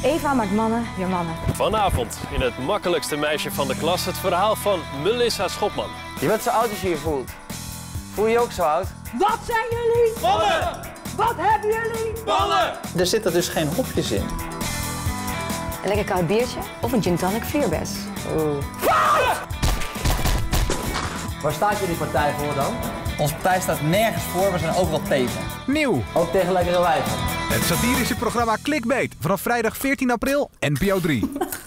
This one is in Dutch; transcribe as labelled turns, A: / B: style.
A: Eva maakt mannen weer mannen.
B: Vanavond in het makkelijkste meisje van de klas het verhaal van Melissa Schopman.
C: Je bent zo oud als je je voelt. Voel je je ook zo oud?
D: Wat zijn jullie?
B: Mannen!
D: Wat hebben jullie?
B: Mannen!
E: Er zitten dus geen hopjes in.
A: Een lekker koud biertje of een gin tonic vierbes.
C: Waar staat jullie partij voor dan?
E: Onze partij staat nergens voor, we zijn overal tegen.
F: Nieuw!
C: Ook tegen lekkere wijven.
F: Het satirische programma Clickbait vanaf vrijdag 14 april, NPO 3.